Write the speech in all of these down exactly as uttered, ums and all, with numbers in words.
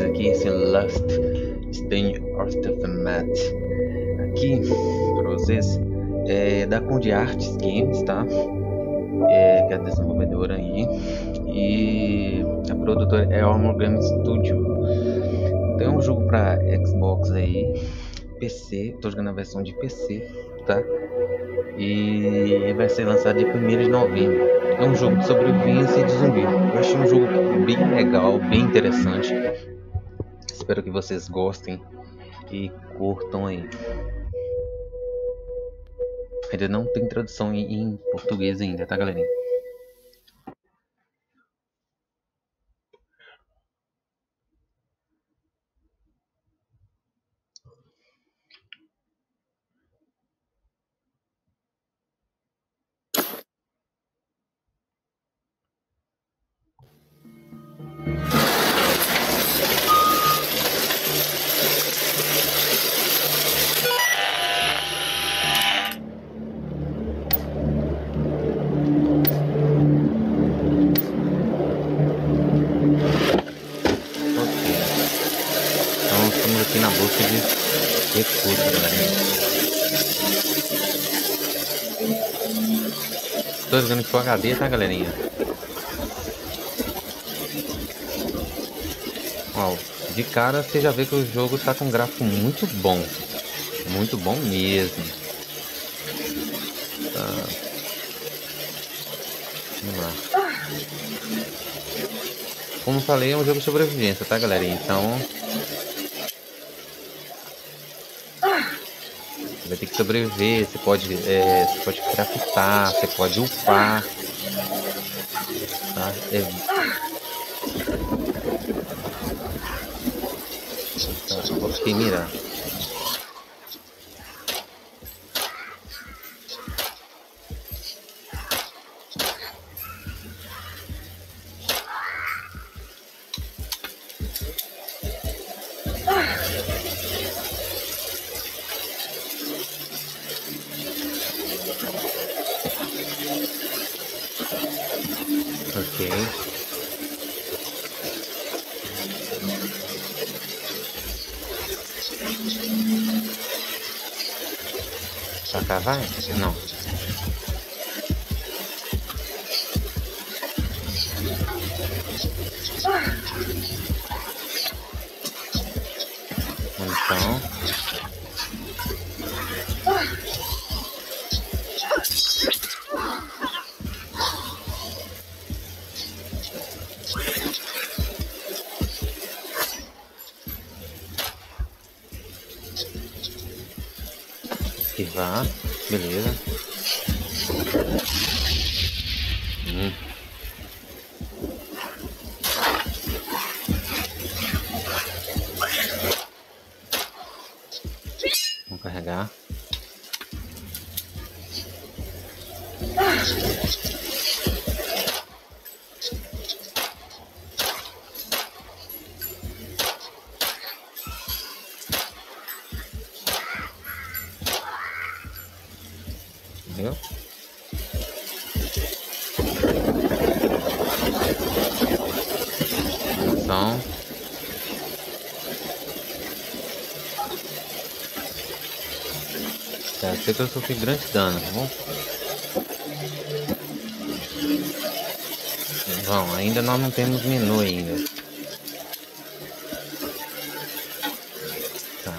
aqui esse Last Stand Aftermath aqui para vocês, é da Conde Arts Games, tá? É, que é a desenvolvedora aí, e a produtora é a Armor Game Studio. Tem um jogo para Xbox aí, P C, tô jogando a versão de P C, tá? E vai ser lançado dia primeiro de novembro. É um jogo de sobrevivência de zumbi. Eu achei um jogo bem legal, bem interessante. Espero que vocês gostem e curtam aí. Ainda não tem tradução em, em português ainda, tá, galerinha? Aqui na busca de recursos, galera. Tô jogando Full H D, tá, galerinha? Ó, de cara você já vê que o jogo tá com um gráfico muito bom. Muito bom mesmo. Tá. Vamos lá. Como falei, é um jogo de sobrevivência, tá, galera? Então vai ter que sobreviver, você pode, é, você pode craftar, você pode upar, tá? É... Tá, ok, mira. Ok. Pra cá vai? Não. Então. Esquivar, beleza. Hum. Vamos carregar. Entendeu? Então, tá, sei que eu sofri grande dano, tá bom? Bom, ainda nós não temos menu ainda. Tá.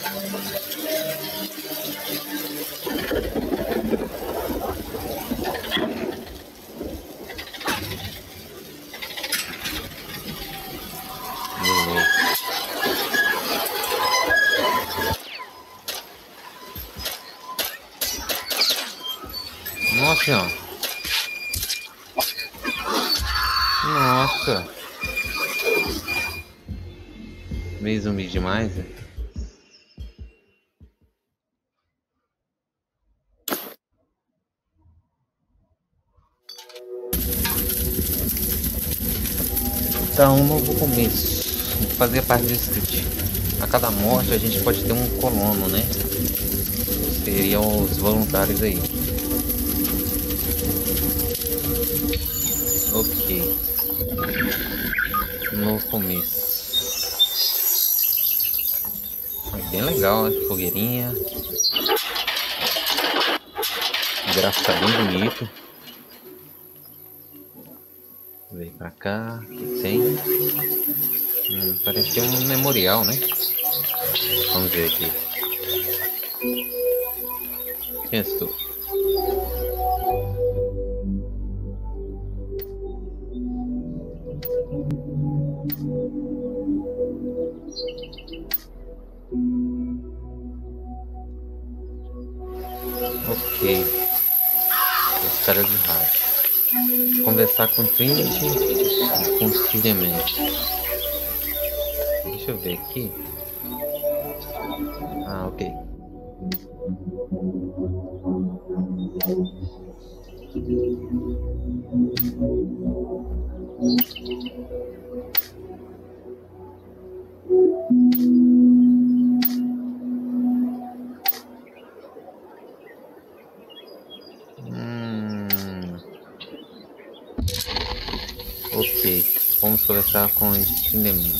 Nossa, ó. Nossa. Meio zumbi demais, né? Então, um novo começo. Fazer parte do script. A cada morte a gente pode ter um colono, né? Seriam os voluntários aí. Ok. Novo começo. bem legal, né? Fogueirinha. O gráfico tá bem bonito. Vem pra cá. O que tem? Hum, parece que é um memorial, né? Vamos ver aqui. Quem és tu? Ok. Os caras de rádio. Conversar com o Trinity e com o Spiderman. Deixa eu ver aqui. Ah, ok. Hum... Ok, vamos conversar com o Spiderman.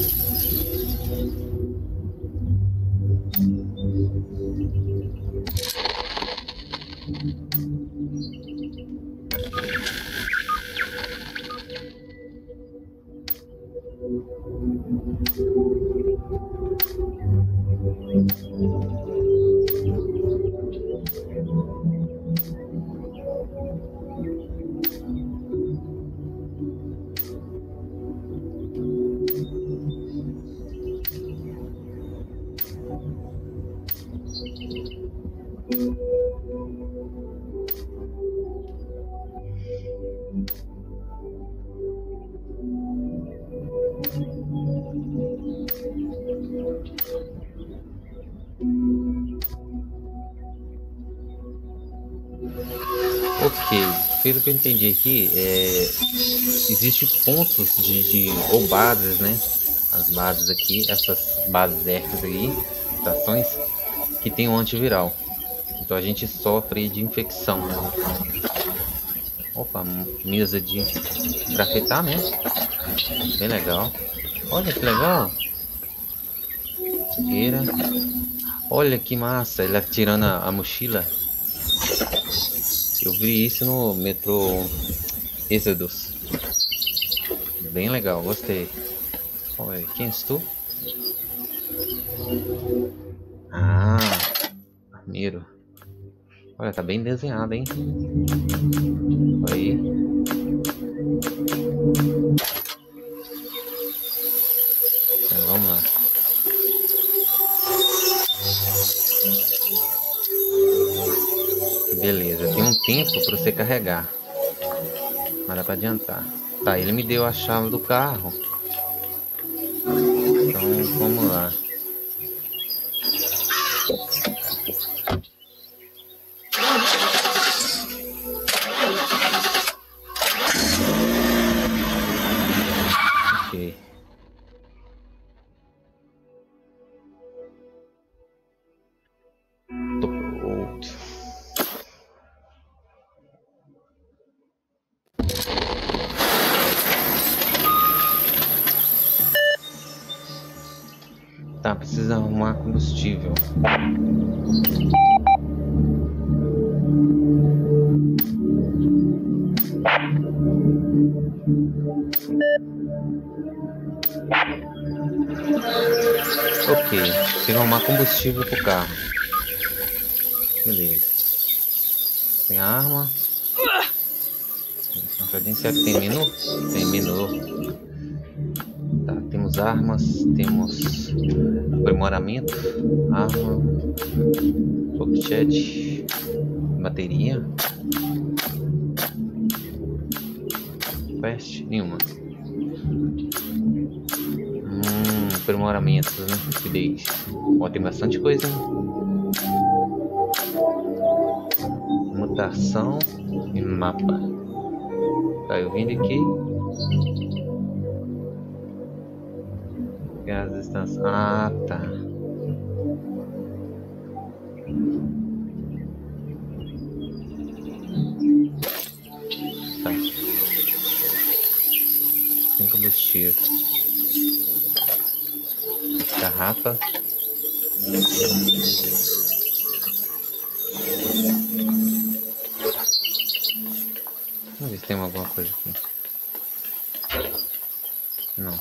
Ok, pelo que eu entendi aqui, é, existe pontos de, de ou bases, né? As bases aqui, essas bases extras aí, estações que tem um antiviral. Então a gente sofre de infecção. Opa, mesa de grafetar, né? Bem legal. Olha que legal. Fogueira. Olha que massa, ele atirando a, a mochila. Eu vi isso no metrô Exodus. Bem legal, gostei. Olha, quem és tu? Ah, Armeiro. Olha, tá bem desenhado, hein? Aí. Então, vamos lá. Beleza, tem um tempo para você carregar. Mas dá pra adiantar. Tá, ele me deu a chave do carro. Então, vamos lá. Ok. Tô pronto. Tá, precisa arrumar combustível. Ok, tem que arrumar combustível pro carro. Beleza. Tem arma. Será que tem menu? Tem menu. Tá, temos armas, temos aprimoramento, arma, pocket, bateria, quest, nenhuma. Hum, aprimoramentos, né? Updates. Ó, tem bastante coisa, hein? Mutação e mapa. Tá, eu vim aqui. As distâncias. Ah, tá. Tá. Sem combustível. Garrafa. Vamos ver se tem alguma coisa aqui. Não.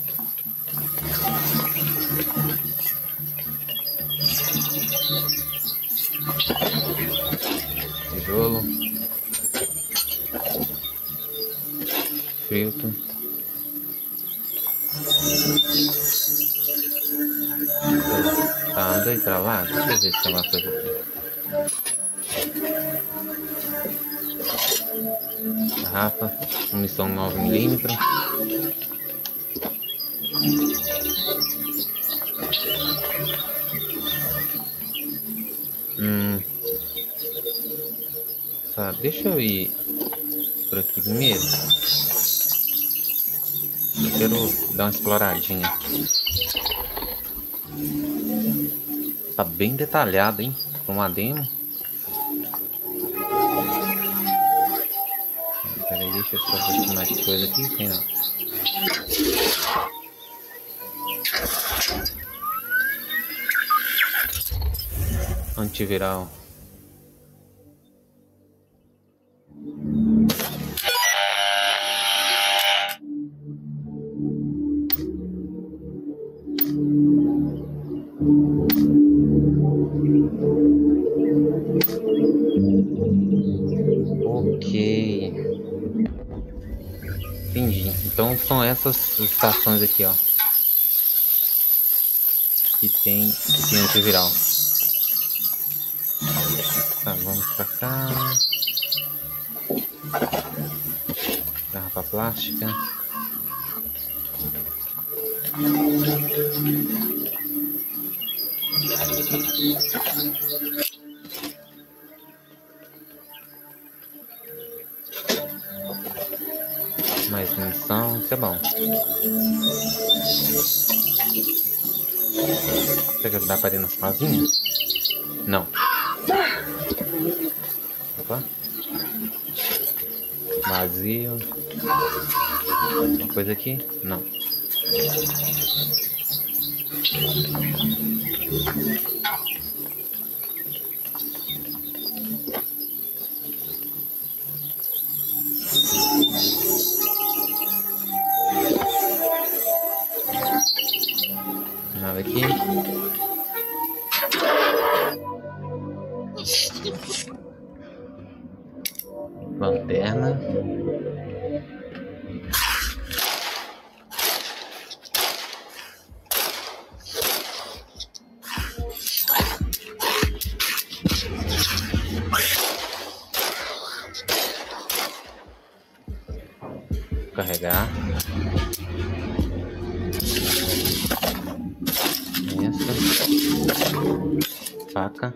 Tijolo. Filtro. Tá, anda aí pra lá. Deixa eu ver se tem alguma coisa aqui. Garrafa. Munição nove milímetros. Hum. Tá, deixa eu ir por aqui primeiro. Eu quero dar uma exploradinha. Tá bem detalhado, hein? Com uma demo. Peraí, deixa eu só ver se mais coisa aqui. Tem não. Antiviral. Ok. Entendi. Então são essas estações aqui, ó. Que tem, que tem antiviral. Tá, vamos pra cá. Garrafa plástica. Mais munição, isso é bom. Será que dá pra ir nas casinhas? Não. Opa. Vazio. Uma coisa aqui? Não. Nada aqui. Lanterna. Carregar. Essa. Faca.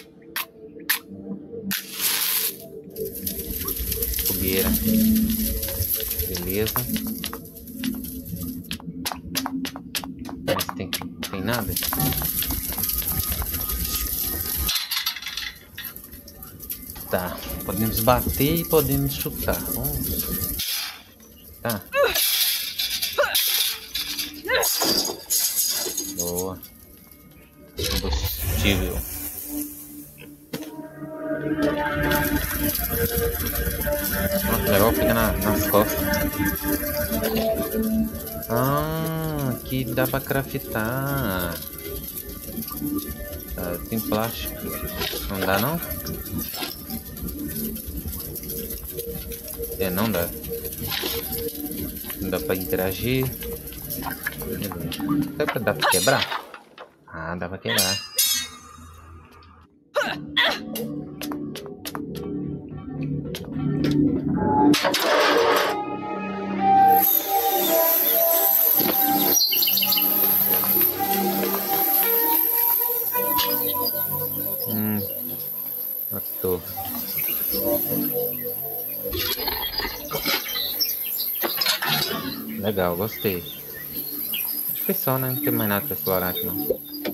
Fogueira. Beleza. Mas tem, tem nada? Tá. Podemos bater e podemos chutar. Vamos. Tá. Boa. Combustível. Nossa, legal, fica na, nas costas. Ah, aqui dá pra craftar. Tá, tem plástico. Não dá não? É, não dá. Não dá pra interagir. Será que dá pra quebrar? Ah, dá pra quebrar. Hum, matou. Legal, gostei. Acho que foi só, né? Não tem mais nada pra explorar aqui não.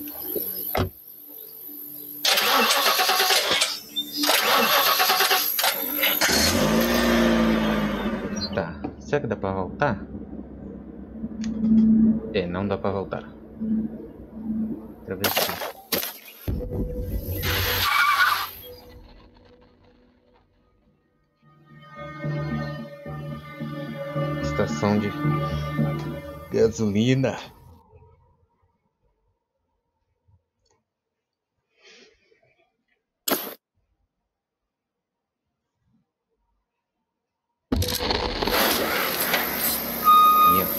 Tá, será que dá pra voltar? É, não dá pra voltar. Travessei. estação de gasolina. Yeah.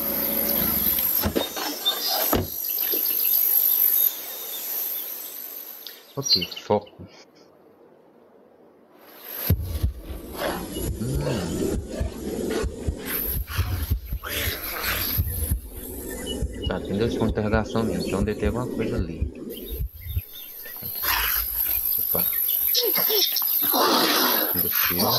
Ok, foco. Hum. Tá, tem dois pontos de interrogação mesmo, então deve ter alguma coisa ali. Opa. Combustível.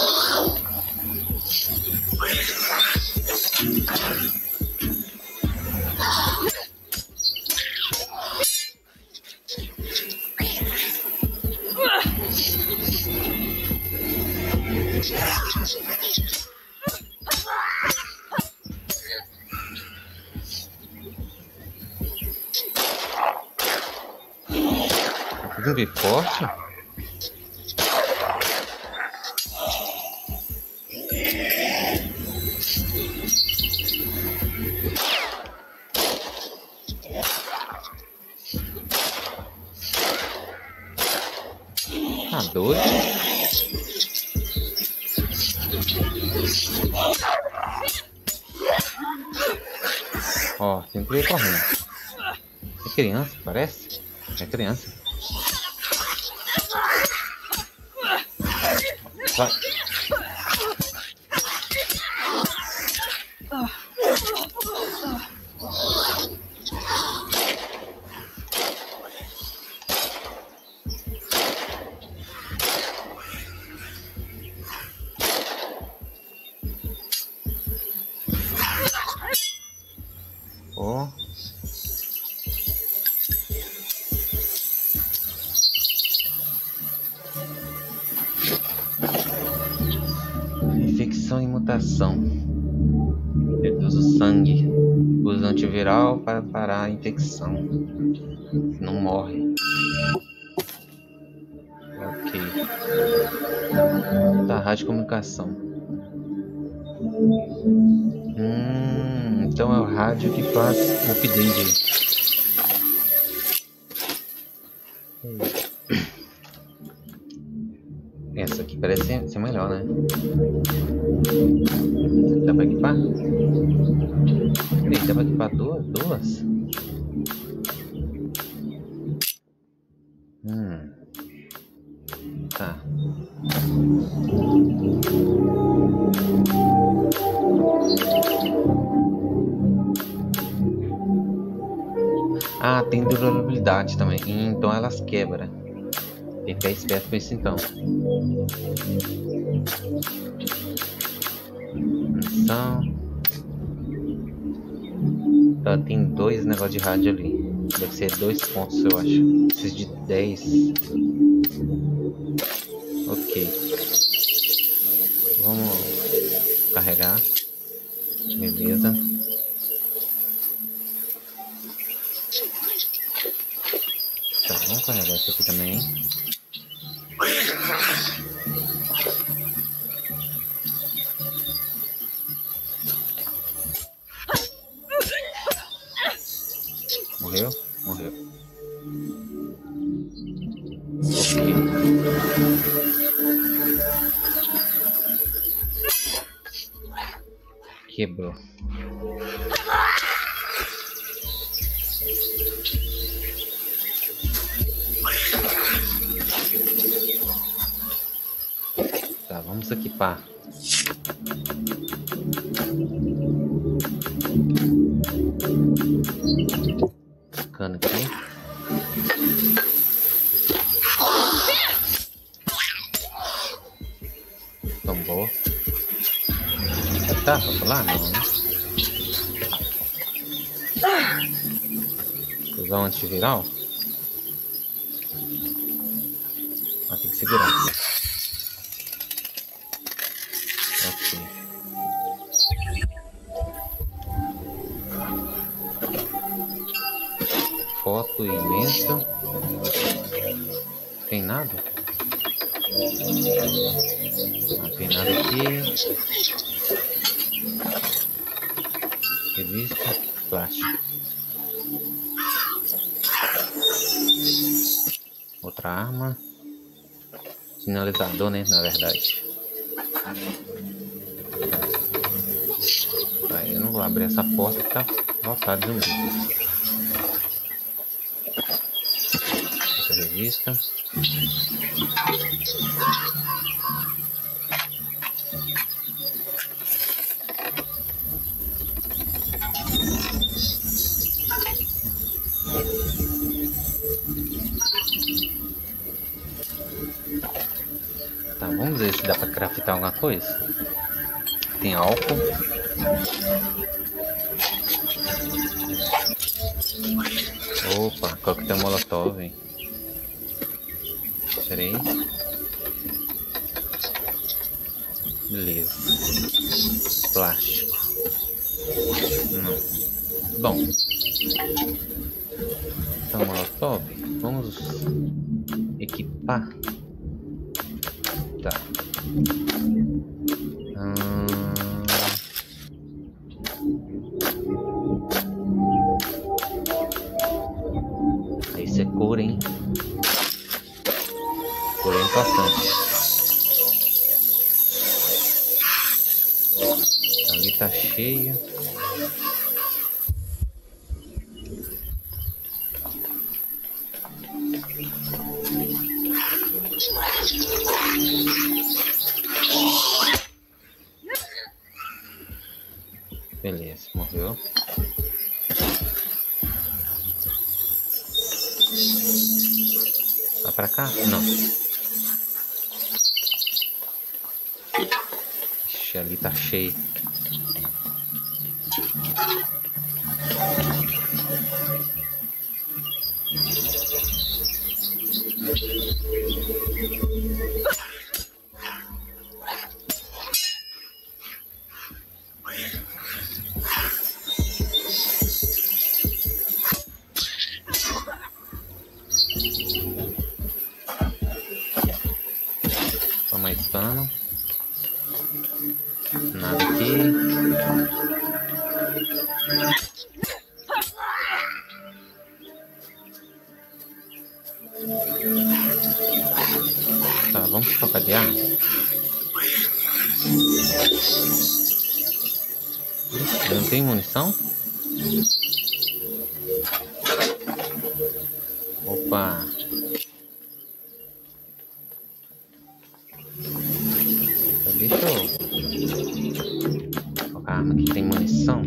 Zumbi forte? Tá doido? Ó, tem que ir correndo. É criança, parece? É criança. Vai. Ó. Infecção e mutação. Reduz o sangue. Usa antiviral para parar a infecção. Não morre. Ok. Tá, rádio comunicação. Hum, então é o rádio que faz o update. Essa aqui parece ser melhor, né? Dá pra equipar? Peraí, dá pra equipar duas? Duas? Hum. Tá. Ah, tem durabilidade também. Então elas quebram. Tem que ficar esperto com isso então. Então. Tá, tem dois negócios de rádio ali. Deve ser dois pontos, eu acho. Esses de dez. Ok. Vamos carregar. Beleza. Tá, vamos carregar isso aqui também. Morreu? Morreu. Ok. Quebrou. Tá, vamos equipar. Cano aqui. Tombou. Tá, pra falar? Não, né? Vou usar um antiviral. Ah, tem que segurar. Ok. Foto imensa. Tem nada? Não tem nada aqui. Revista, plástico. Outra arma. Sinalizador, né? Na verdade. Aí eu não vou abrir essa porta que tá lotada de zumbi. Outra revista. Tá, vamos ver se dá pra craftar alguma coisa. Tem álcool. Opa, coquetel molotov, hein? Pera aí. Beleza. Plástico. Não. Bom. Então, molotov. Vamos equipar. Tá. Hum... Aí você cura, hein? Cura é importante. Ali tá cheio. Beleza, morreu. Vai pra cá? Não. Ixi, ali tá cheio. Toma pano. Nada aqui. Tá, vamos trocar de arma. Eu não tenho munição? Opa! Deixa eu colocar a arma que tem munição.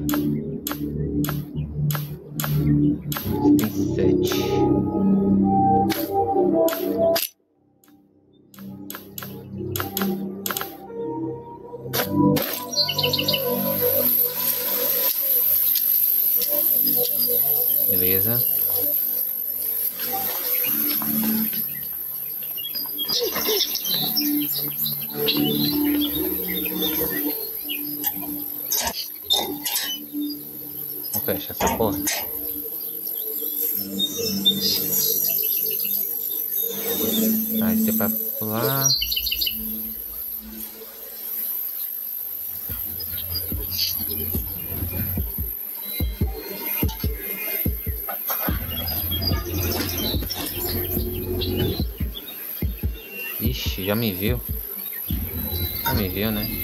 Tem sete. Beleza. Vamos fechar essa porta. Aí você vai pular. Ixi, já me viu. Já me viu, né?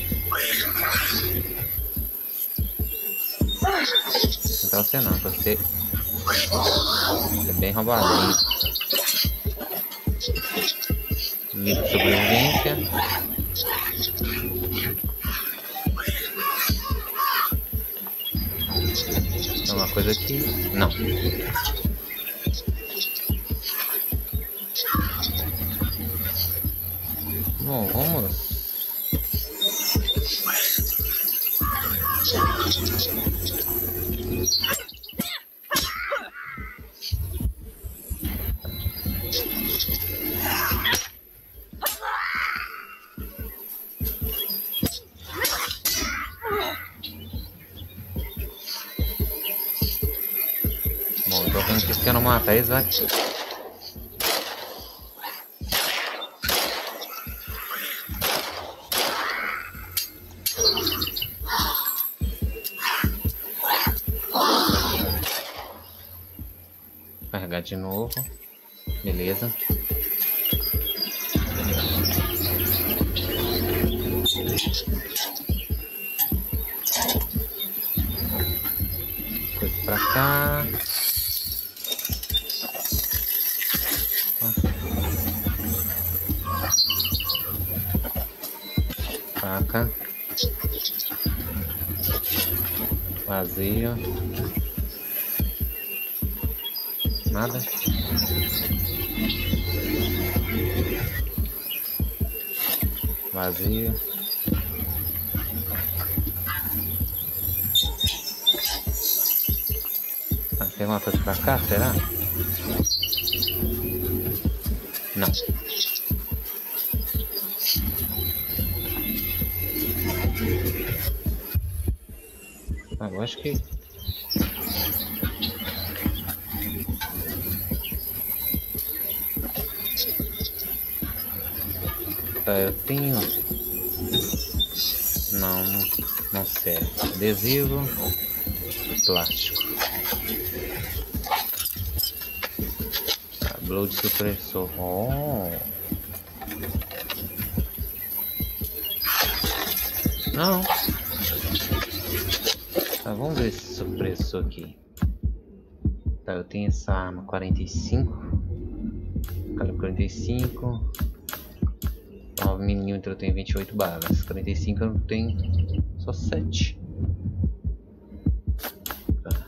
Não tá você não, você é bem roubadinho. Livro de sobrevivência. Tem uma coisa aqui? Não. Bom, vamos. Bom, eu tô vendo que se eu não matar eles vai. Carregar de novo. Beleza. Coisa pra cá. Faca. Vazio. Nada. Vazio. Ah, tem uma coisa pra cá, será? Não. Ah, eu acho que... Tá, eu tenho... Não, não, não serve. Adesivo. Plástico. Tá, blow de supressor. Oh! Não. Tá, vamos ver esse supressor aqui. Tá, eu tenho essa arma quarenta e cinco. Calibre quarenta e cinco. nove milímetros eu tenho vinte e oito balas. quarenta e cinco eu não tenho. Só sete. Tá.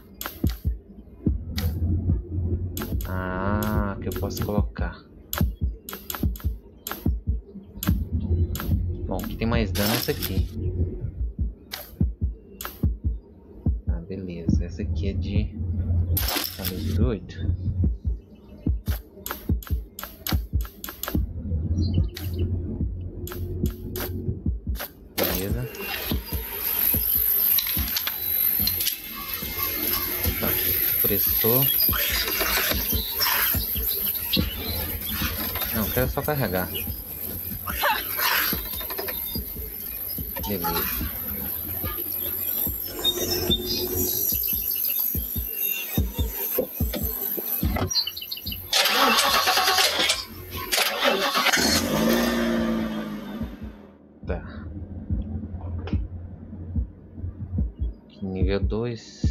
Ah, que eu posso colocar. Bom, que tem mais dano essa aqui. Ah, beleza. Essa aqui é de calibre oito. Beleza. Tá, supressor. Não, quero só carregar. Beleza. Tá. Nível dois.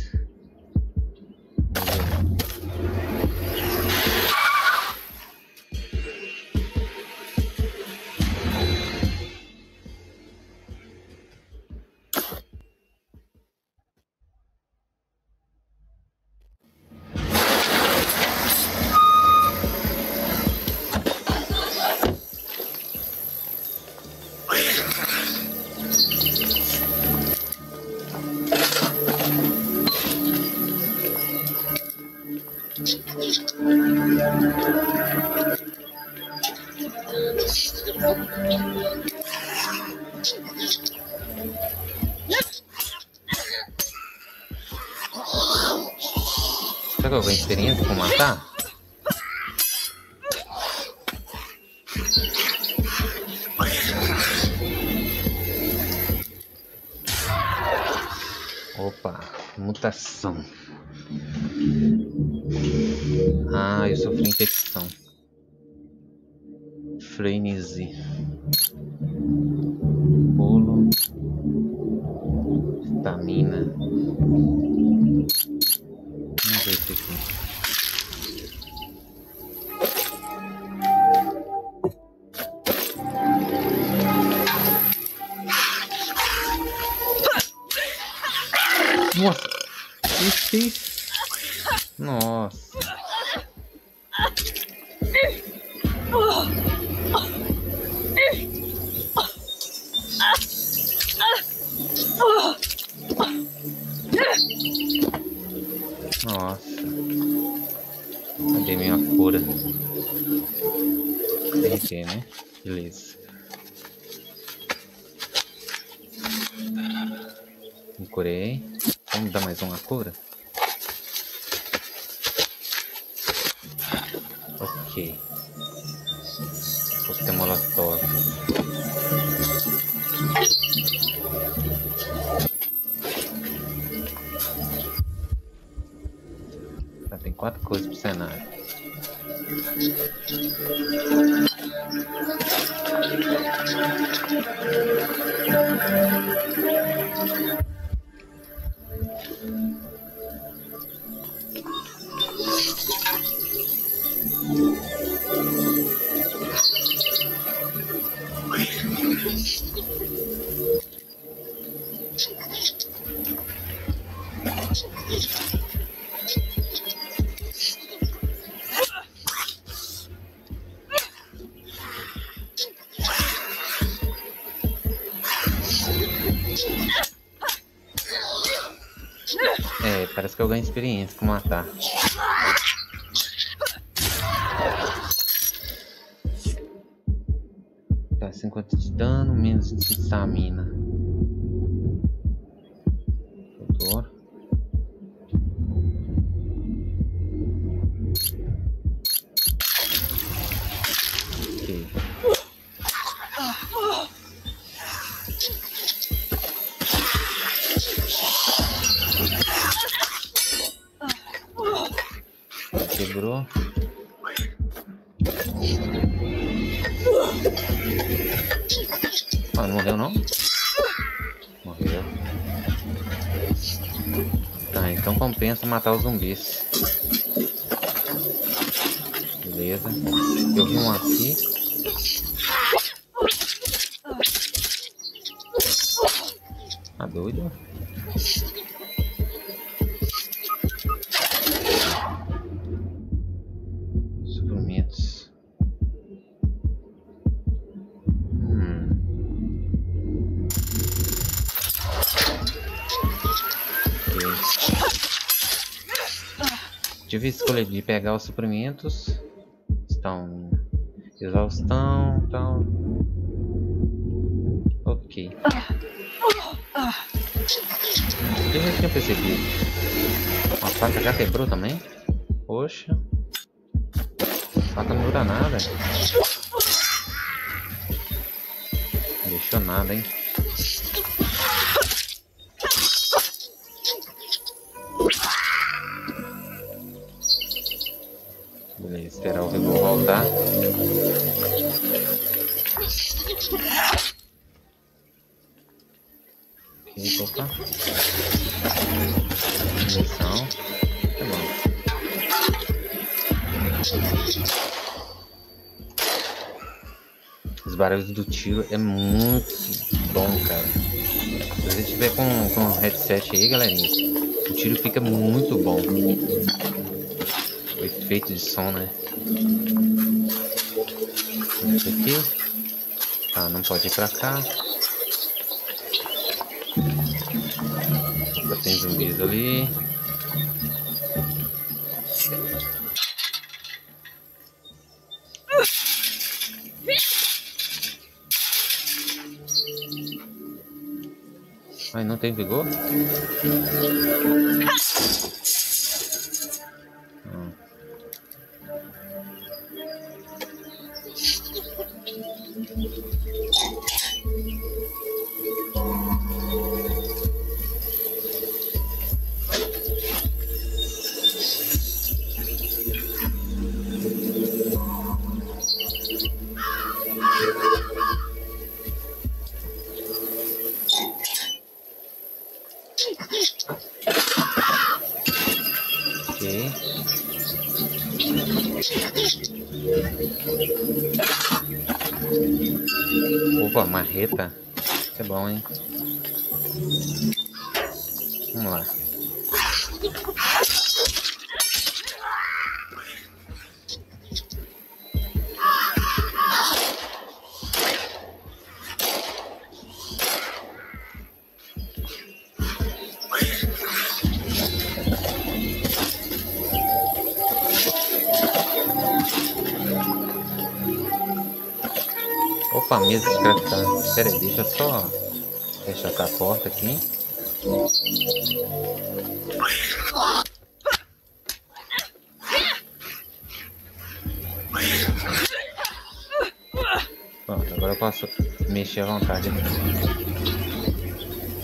Será que eu ganho experiência com matar? Opa, mutação. Ah, eu sofri infecção. Frenesi. Pulo. Estamina. Vamos ver isso aqui. Nossa! Ixi! Nossa! Nossa! Cadê minha cura? R P, né? Beleza. Me curei. Vamos dar mais uma cura? Ok. Coquetel molotov. Tá, tem que quatro coisas pro cenário. É, parece que eu ganho experiência com matar. Tá, cinquenta de dano, menos de estamina. Doutor. Ok. Quebrou. Ah, não morreu não? Morreu. Tá, então compensa matar os zumbis. Beleza. Eu vi um aqui. Tá doido? Suprimentos. Hum. Ok. Tive a escolha de pegar os suprimentos. Estão exaustão, tal. Ok. Eu já tinha percebido. A faca já quebrou também? Poxa. A faca não dura nada. Não deixou nada, hein? Beleza, esperar o vigor voltar. Ok, opa. Munição. Tá bom. Os barulhos do tiro é muito bom, cara. Se você tiver com, com o headset aí, galerinha, o tiro fica muito bom. O efeito de som, né? Esse aqui. Tá, não pode ir pra cá. Já tem zumbis ali. Ai, não tem vigor? Hum. Ok. Opa, marreta. Isso é bom, hein? Vamos lá. Opa, mesa de craftar. Espera aí, deixa eu só fechar a porta aqui. Pronto, agora eu posso mexer à vontade aqui.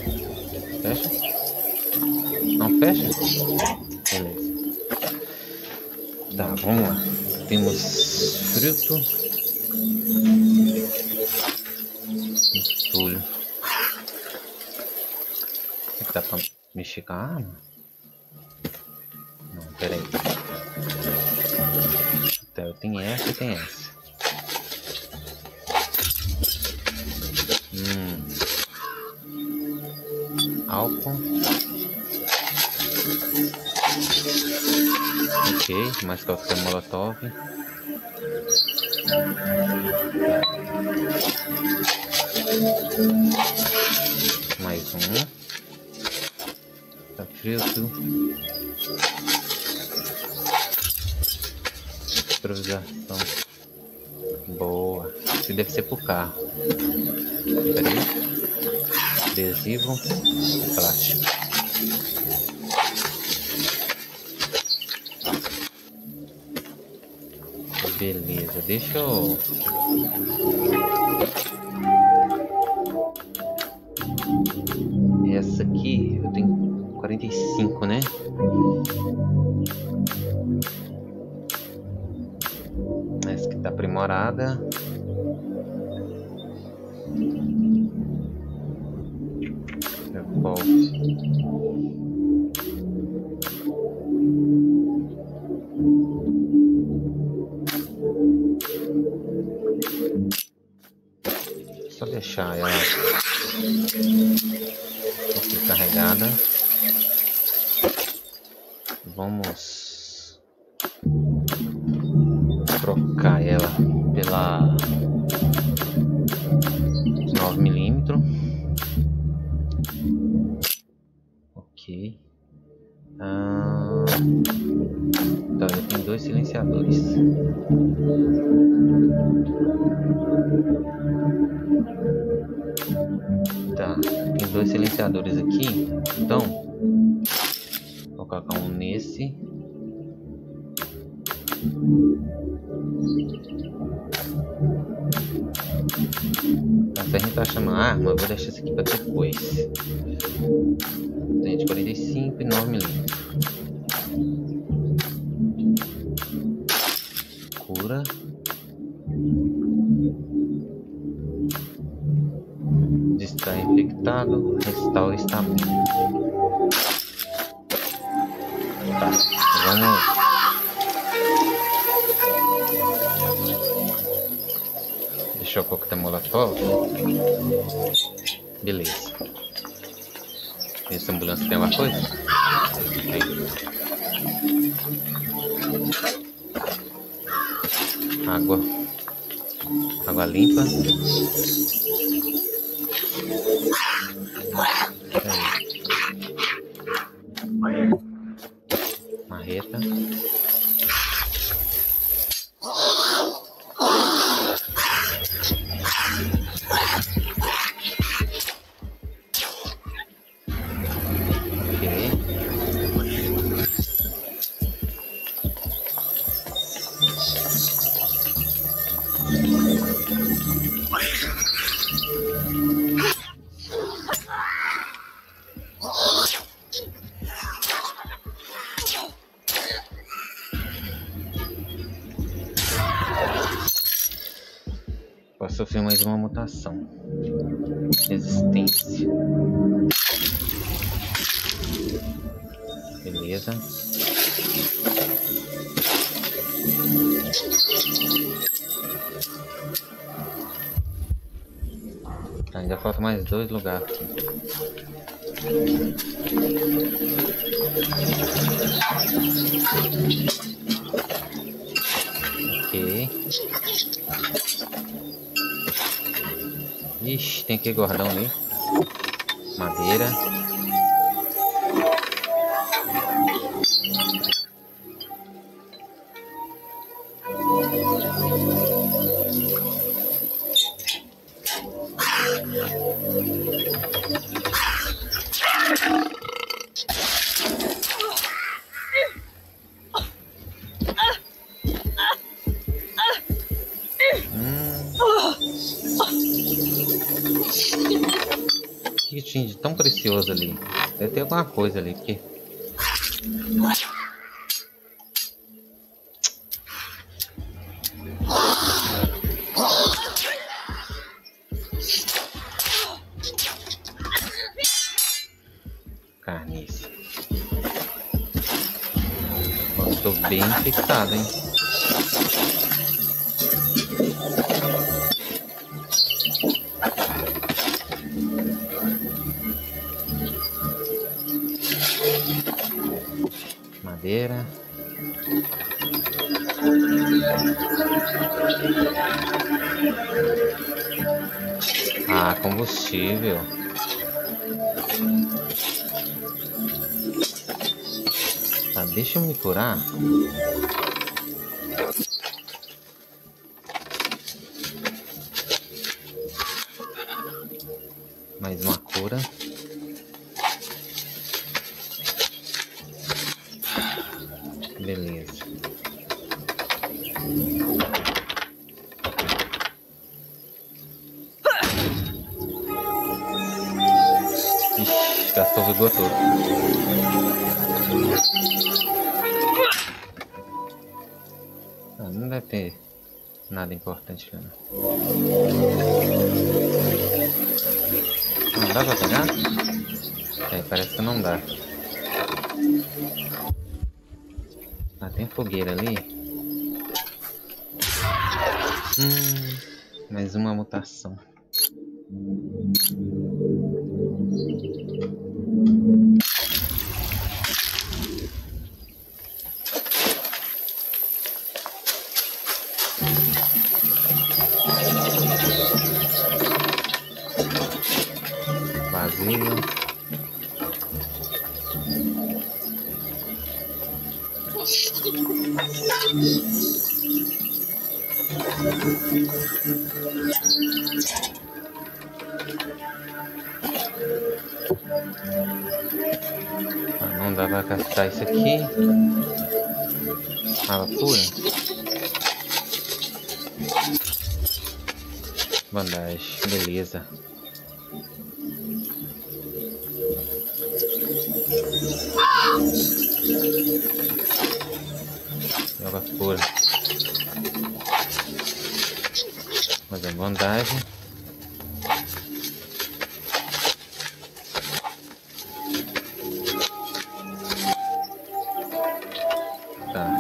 Fecha? Não fecha? Beleza. Tá, vamos lá. Temos fruto. Entulho. Será que dá pra mexer com a arma? Não, pera aí. Então, tem essa e tem essa. Hum. Álcool. Ok, mais coquetel molotov. Mais um. Tá filtro. Improvisação. Boa. Isso deve ser pro carro. Pera aí. Adesivo e plástico. Beleza, deixa eu... Essa aqui eu tenho quarenta e cinco, né? Essa aqui tá aprimorada. Revolve. Só deixar ela aqui carregada. Vamos trocar ela pela nove milímetros. Ok. Ah, tá, eu tenho dois silenciadores. Tá, tem dois silenciadores aqui, então vou colocar um nesse. Tá, se a gente tá chamando arma, eu vou deixar isso aqui para depois. Tem de quarenta e cinco e nove milímetros. Cura. Está infectado, restaura estamina. Tá, vamos. Deixa eu coquetel molotov. Beleza. Essa ambulância tem alguma coisa? Tem. Água. Água limpa. Marreta. Sofreu mais uma mutação. Resistência. Beleza. Ainda falta mais dois lugares aqui. Ok. Ixi, tem que gordão ali. Madeira. Que tinha de tão precioso ali? Deve ter alguma coisa ali, porque... Tô bem infectado, hein? Madeira. Ah, combustível. Tá, deixa eu me curar. Mais uma cura. Beleza. Ixi, gastou o vigor todo. Ah, não deve ter nada importante lá. Não dá pra pegar? É, parece que não dá. Ah, tem fogueira ali. Hum, mais uma mutação. Vazio. Ah, não dá pra captar isso aqui. Água pura. Bandagem, beleza. Água pura. Mais uma bandagem. Tá.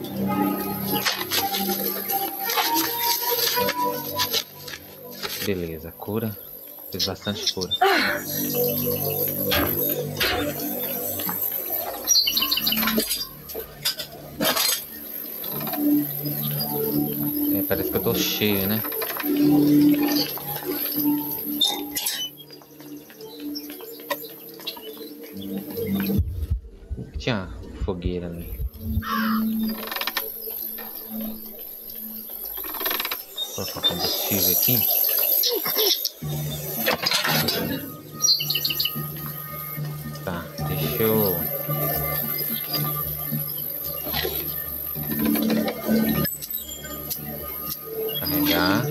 Beleza, cura. Fiz bastante cura. É, parece que eu tô cheio, né? Tinha fogueira ali. Vou colocar combustível aqui. Tá, deixa eu... carregar.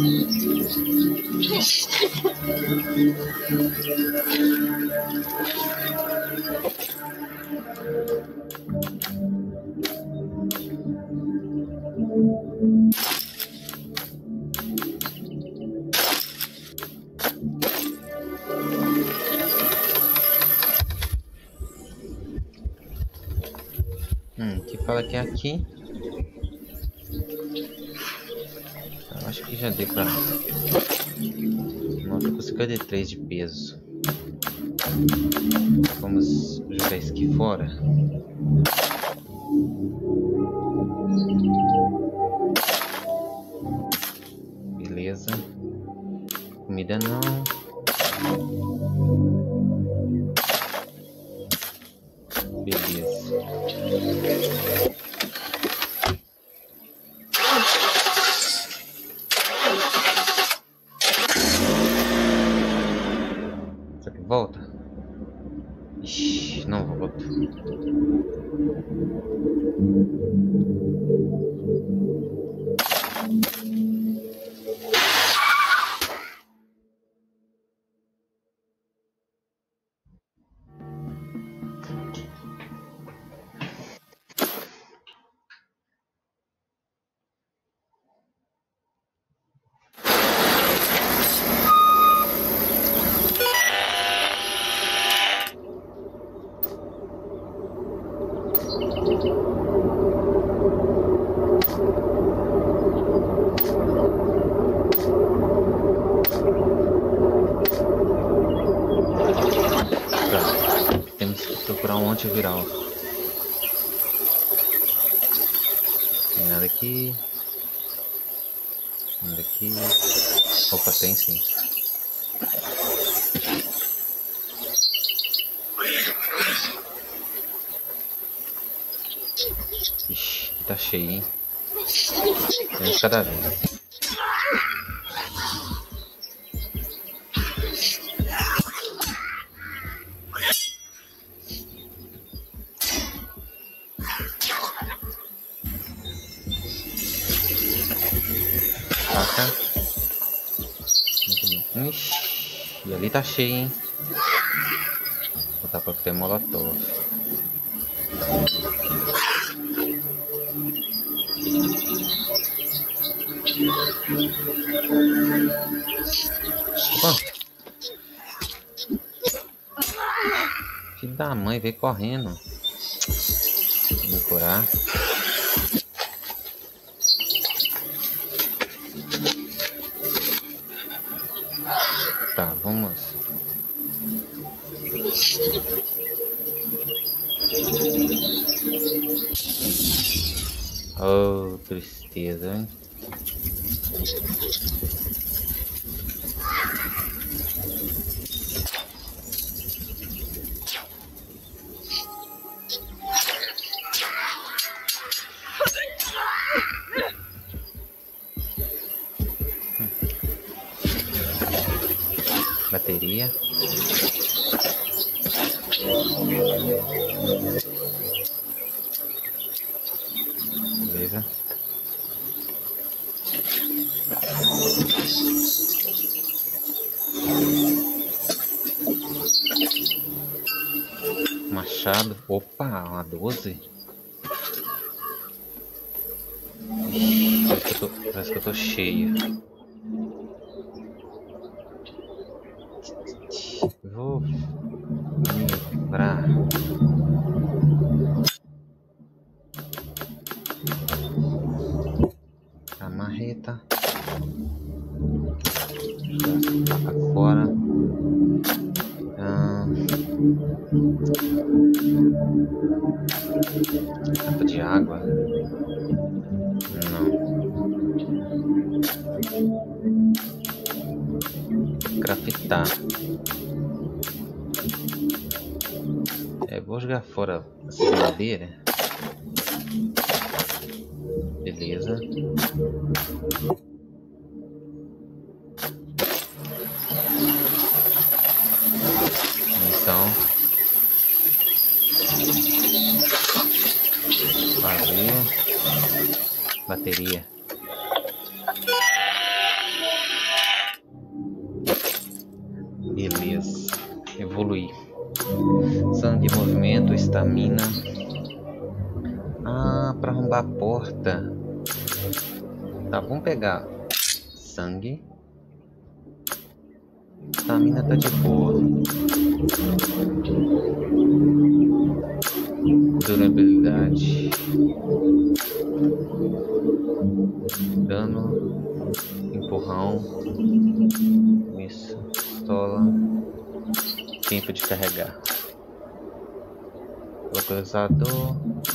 Hum, que fala que é aqui. Eu acho que já deu pra... Não, tô com cinquenta e três de peso. Vamos jogar isso aqui fora. Beleza. Comida não. Beleza. Será que volta? Ixi, não volta. antiviral. Tem nada aqui. Nada aqui. Opa, tem sim. Ixi, tá cheio, hein? Um de cada vez. Taca. Muito bem. Ixi, e ali tá cheio, hein? Vou botar pra ter molotov. Opa. Filho da mãe, veio correndo. Vou me curar. Tá, vamos. Oh, tristeza, hein? Hum. Bateria. Beleza. Machado. Opa, uma doze. Ixi, parece que eu tô, parece que eu tô cheio. Vou me livrar. A marreta. Já pra fora. Ah, tampa de água. Não. Craftar. É, vou jogar fora essa madeira. Beleza. Então. Vazio. Bateria. Beleza. Evoluir. Sangue de movimento, estamina. Ah, para arrombar a porta. Tá, vamos pegar sangue. Estamina tá de boa. Durabilidade. Dano. Empurrão. Isso. Pistola. Tempo de carregar. Localizador.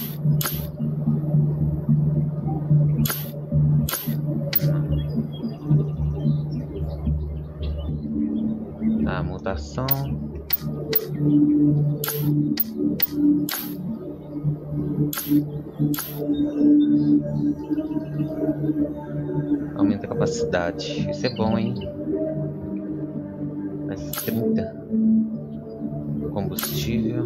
Tá, mutação. Aumenta a capacidade. Isso é bom, hein? Mais trinta. Combustível.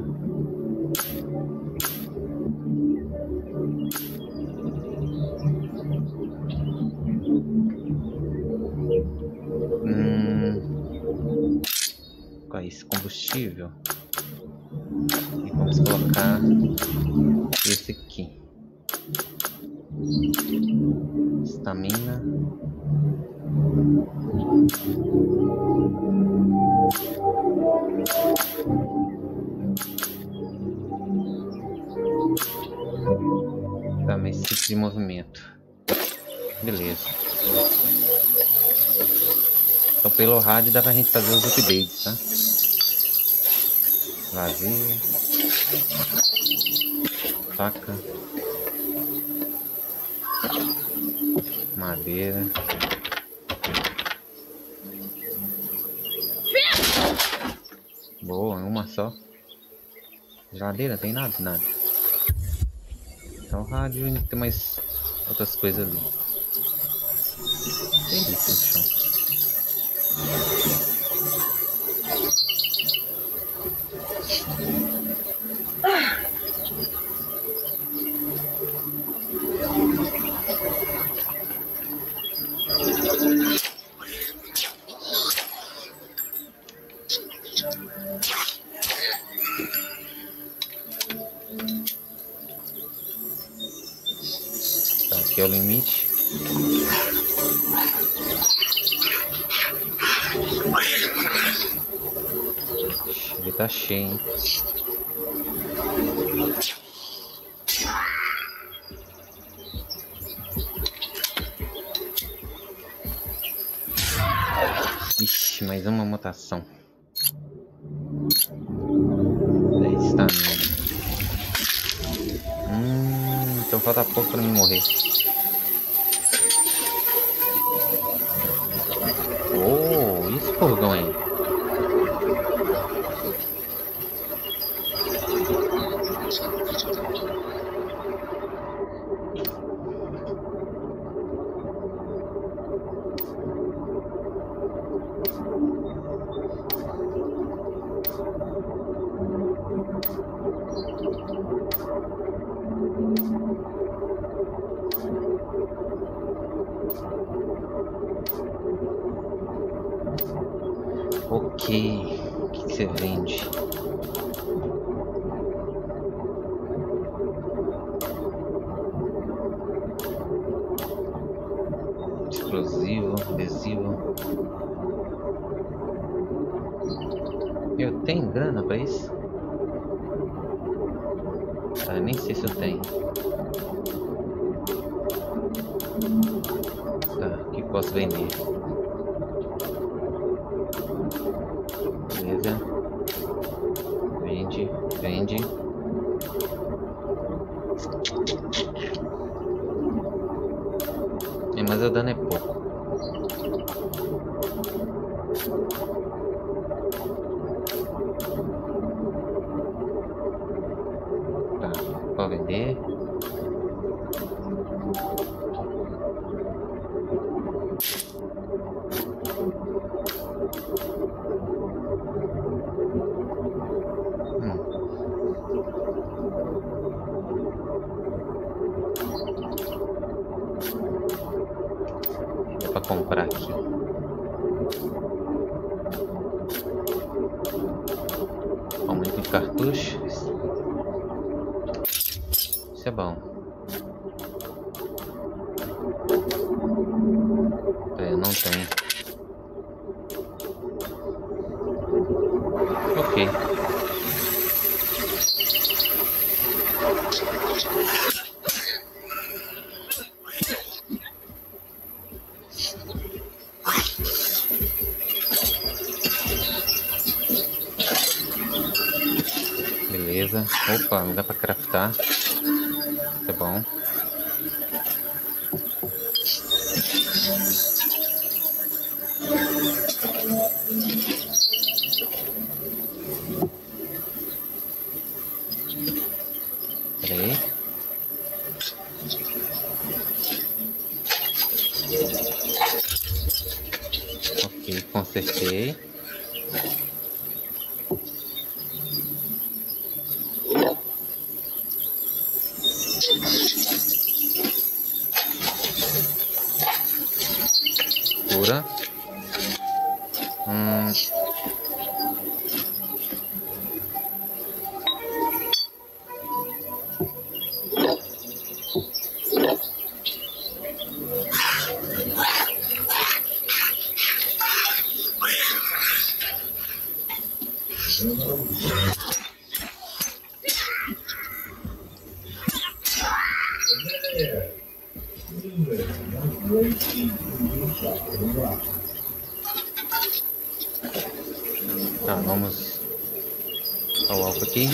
Hum. Qual é esse combustível? E vamos colocar esse aqui. Estamina. Tá, mais ciclo de movimento. Beleza. Então pelo rádio dá pra gente fazer os updates, tá? Vazio. Faca. Madeira. Boa, uma só. Geladeira, tem nada? Nada. Então rádio e tem mais outras coisas ali. Tem isso no chão. Tá, aqui é o limite. Ele tá cheio, hein? Ixi, mais uma mutação. dez estamina. Hum, então falta pouco pra mim morrer. Oh, isso furgão aí. Ok, o que você vende? Explosivo, adesivo. Eu tenho grana pra isso? Ah, nem sei se eu tenho. Tá, o que posso vender? Beleza. Vende, vende. É, mas o dano é pouco. Tá, pode vender. Para comprar aqui. Aumento de cartucho. Isso é bom. É, não tem. Ok. Beleza. Opa, não dá pra craftar. Tá bom. Peraí. Ok, consertei. Cura. Hum. Tá, vamos Olha o alvo aqui.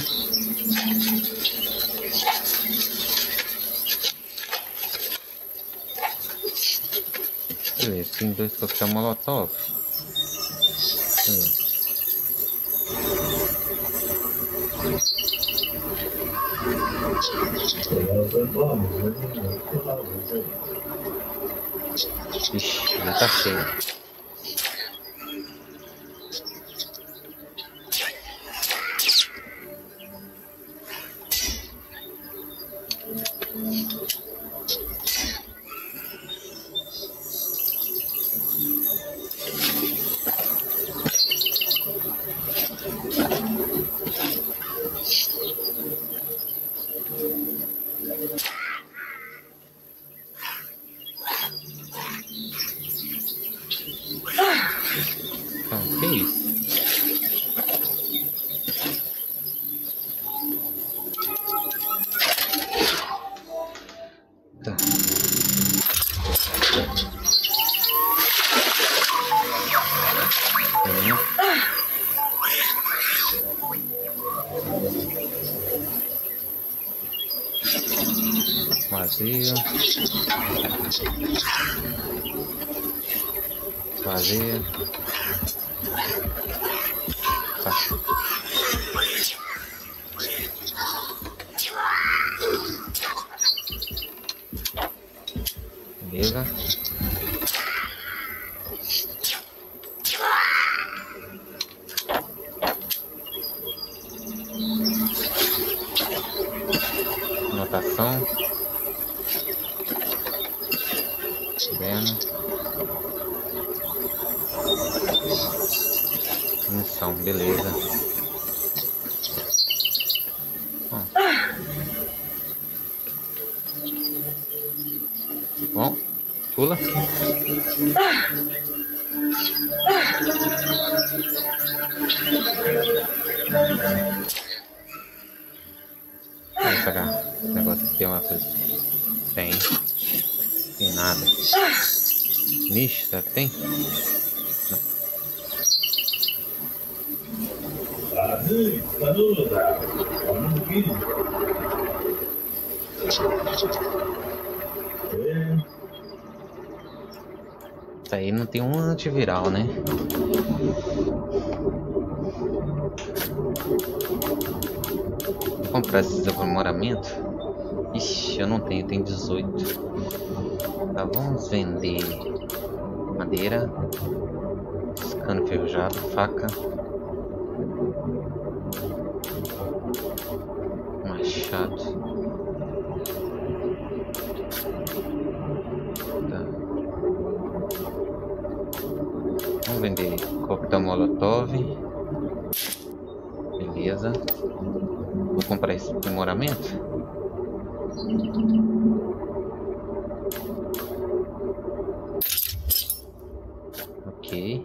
Beleza, tem dois coquetel molotov. Beleza. Ixi, ele tá cheio. Então, que isso? Tá. Hum. Vazio. Vazio. Tá. Beleza. Anotação. Vendo. Munição, beleza. Ó. Bom, pula. Vamos pegar esse negócio aqui, uma coisa. Tem. Tem nada. Nicho, será que tem? Não. Isso aí não tem um antiviral, né? Vou comprar esses aprimoramentos. Ixi, eu não tenho, tem dezoito. Tá, vamos vender madeira, cano enferrujado, faca, machado. Tá. Vamos vender coquetel molotov. Beleza. Vou comprar esse aprimoramento. Ok.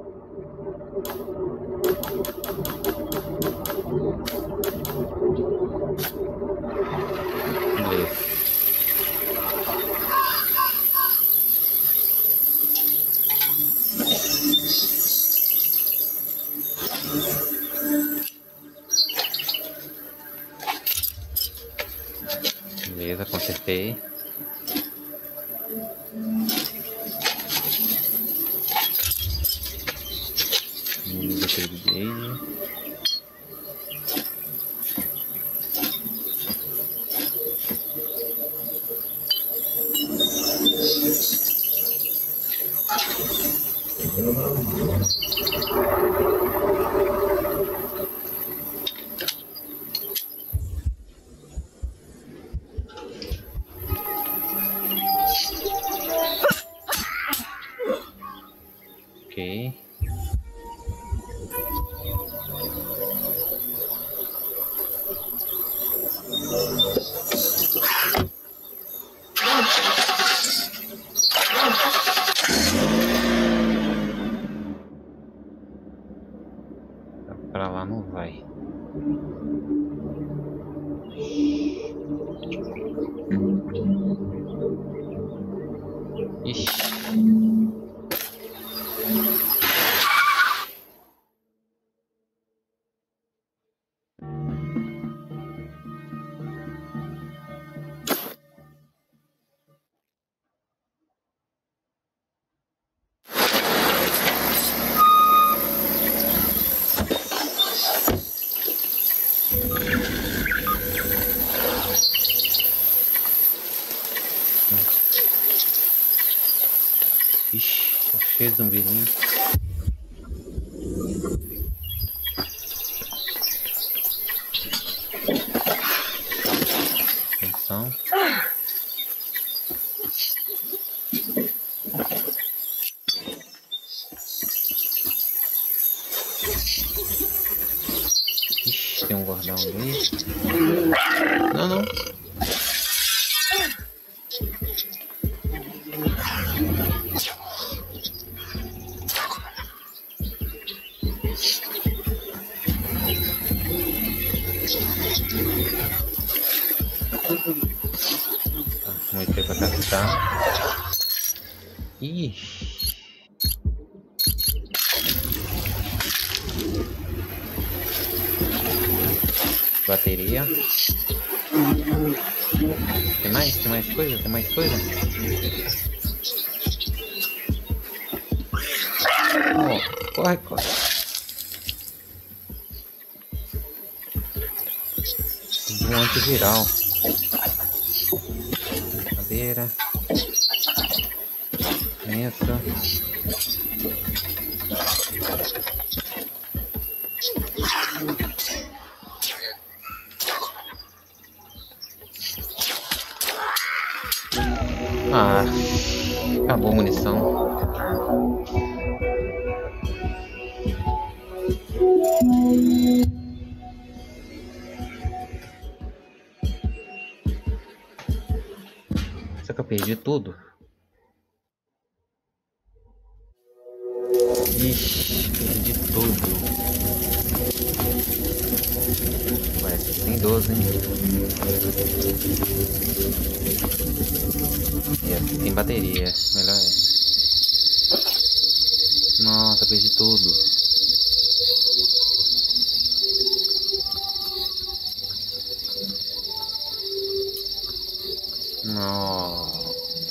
Beleza. Beleza, consertei. Desliguei. Ok. Pra lá não vai. Ixi. Ixi, tá cheio de zumbizinho. Atenção. Ixi, tem um gordão ali. Não, não. Vamos ir pra captar. Ixi. Bateria. Tem mais? Tem mais coisa? Tem mais coisa? Oh, corre, corre. Um antiviral. Madeira. Essa. Ah, acabou a munição. Será que eu perdi tudo? Ixi, perdi tudo. Ué, esse tem doze, hein? E essa tem bateria, melhor é. Nossa, perdi tudo. Nossa.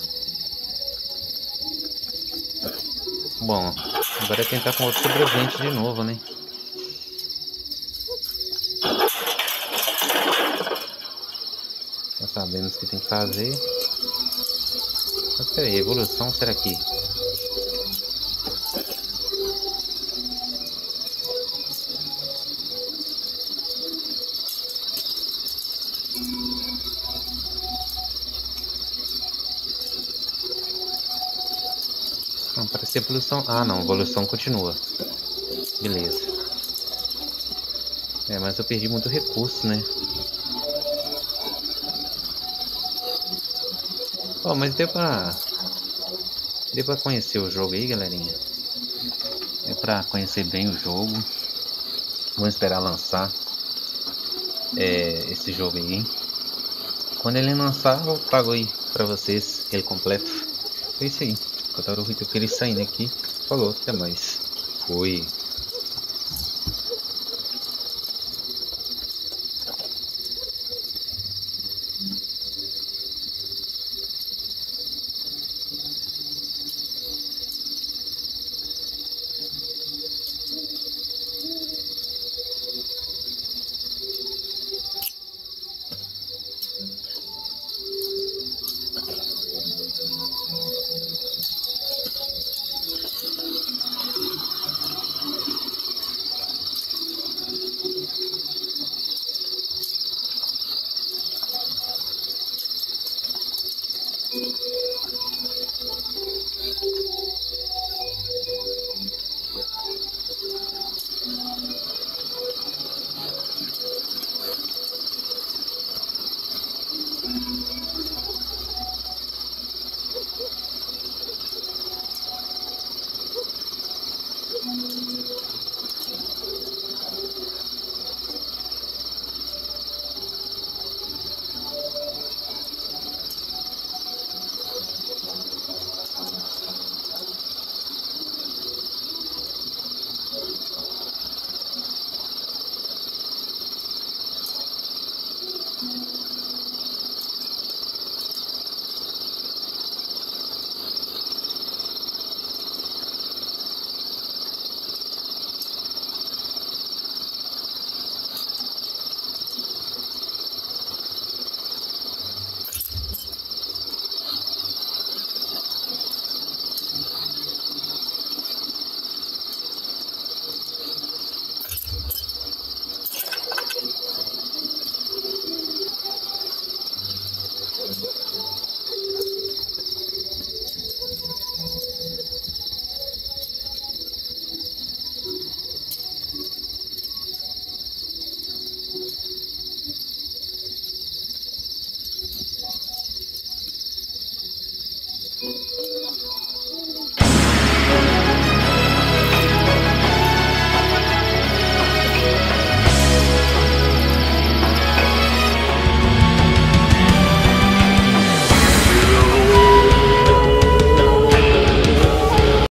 Bom, agora é tentar com outro sobrevivente de novo, né? Já sabemos o que tem que fazer. Mas peraí, evolução será que? Não, parece evolução. Ah não, evolução continua. Beleza. É, mas eu perdi muito recurso, né? Oh, mas deu pra... Deu pra conhecer o jogo aí, galerinha. É pra conhecer bem o jogo. Vamos esperar lançar é, esse jogo aí. Quando ele lançar, eu trago aí pra vocês ele completo. É isso aí. Eu queria saindo aqui. Falou, até mais. Fui.